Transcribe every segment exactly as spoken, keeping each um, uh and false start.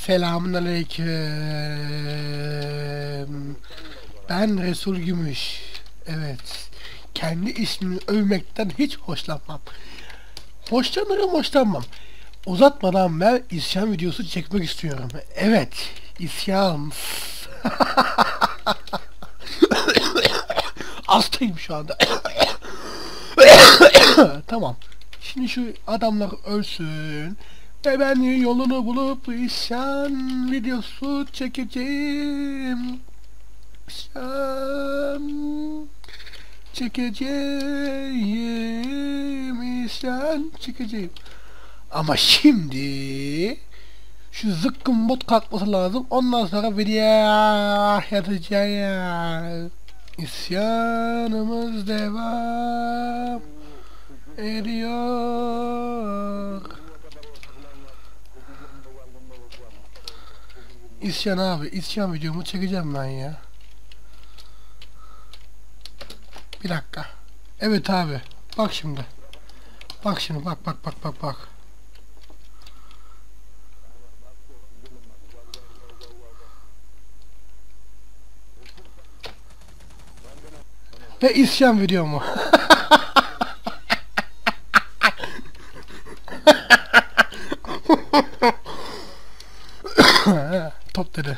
Selamünaleyküm. Ben Resul Gümüş. Evet. Kendi ismini övmekten hiç hoşlanmam. Hoşlanırım hoşlanmam. Uzatmadan ben isyan videosu çekmek istiyorum. Evet. İsyan. Hastayım şu anda. Tamam. Şimdi şu adamlar ölsün. Ve ben yolunu bulup isyan videosu çekeceğim. İsyan çekeceğim. İsyan çekeceğim. Ama şimdi şu zıkkım bot kalkması lazım. Ondan sonra video yapacağız. İsyanımız devam ediyor. İsyan abi, isyan videomu çekeceğim ben ya. Bir dakika. Evet abi, bak şimdi. Bak şimdi, bak bak bak bak bak. Ve isyan videomu. Top dedi.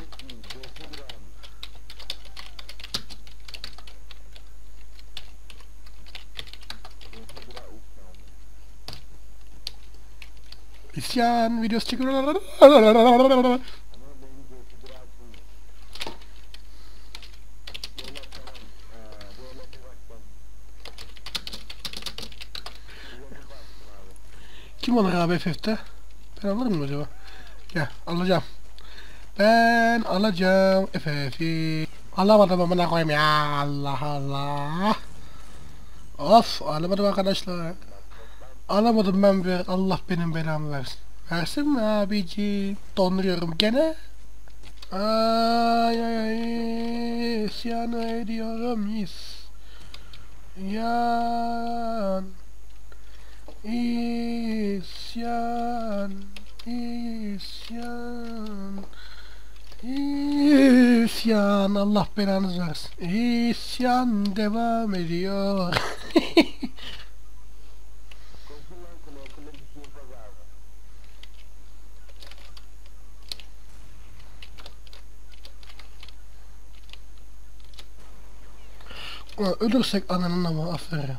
İsyan videosu çekiyor. Kim alır abi F F'te? Ben alır mıyım acaba? Gel alacağım. Ben alacağım F F'i. Alamadım amına koyayım ya. Allah Allah. Of alamadım arkadaşlar. Alamadım ben bir. Allah benim belamı versin. Versin mi abici? Donduruyorum gene. Ay ay ay. İsyan ediyorum isyan. İsyan. İsyan. İsyan. Allah belanızı versin. İsyan devam ediyor. Ulan ölürsek ananın ama aferin.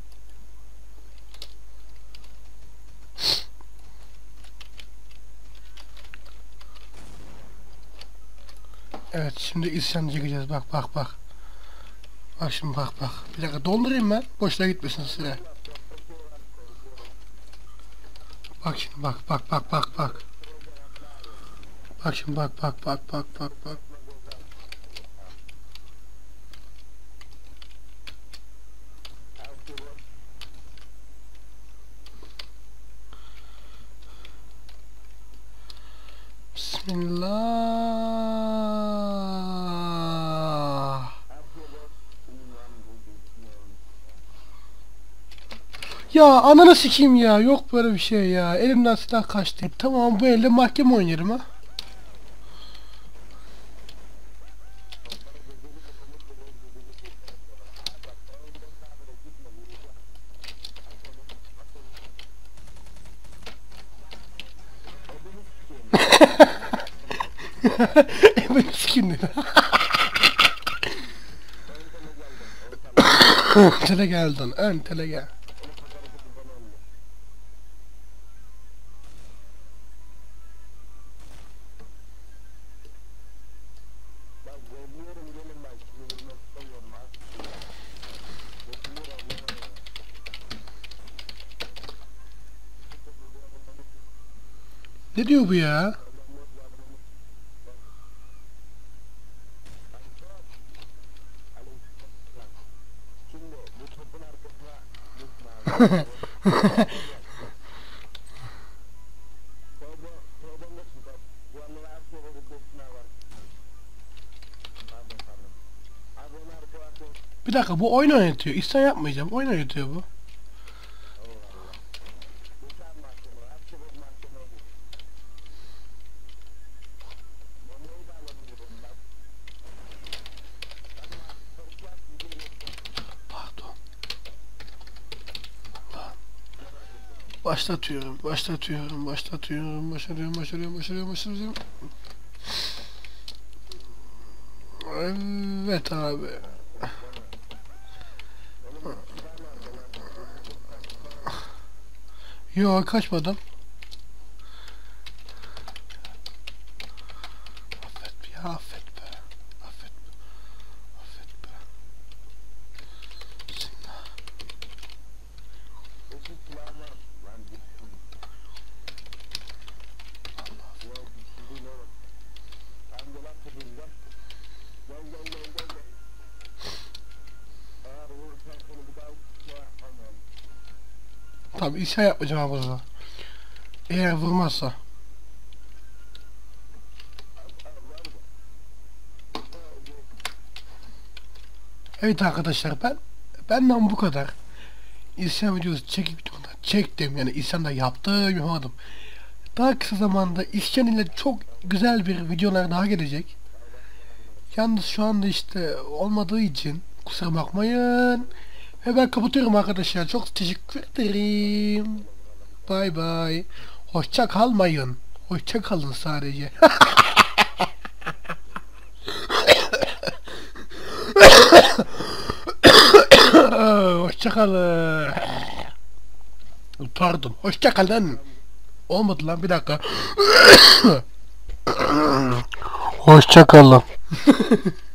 Evet şimdi isyan çekeceğiz bak bak bak. Bak şimdi bak bak. Bir dakika dondurayım ben. Boşuna gitmesin süre. Bak şimdi bak bak bak bak bak. Bak şimdi bak bak bak bak bak bak. Bismillah. Ya ananı sikeyim ya. Yok böyle bir şey ya. Elimden silah kaçtı. Tamam bu elde mahkeme oynarım ha. Ben sikeyim dedi. Tele geldin. Ön tele gel. Ne diyor bu ya? Bir dakika bu oyun oynatıyor. İhsan yapmayacağım. Oyun oynatıyor bu. Başlatıyorum, başlatıyorum, başlatıyorum, başarıyorum, başarıyorum, başarıyorum, başarıyorum. Evet abi. Yok, kaçmadım. Affet be, affet be. Affet be. Affet be. Tamam, isyan yapmayacağım abi burada. Eğer vurmazsa. Evet arkadaşlar, ben benden bu kadar. İsyan videosu çekip çektim, yani isyan da yaptım, yapamadım. Daha kısa zamanda isyan ile çok güzel bir videolar daha gelecek. Yalnız şu anda işte olmadığı için kusura bakmayın. Ve ben kapatıyorum arkadaşlar. Çok teşekkür ederim. Bay bay. Hoşça kalmayın. Hoşça kalın sadece. Hoşça kalın. Pardon. Hoşça kalın. Olmadı lan, bir dakika. Hoşça kalın.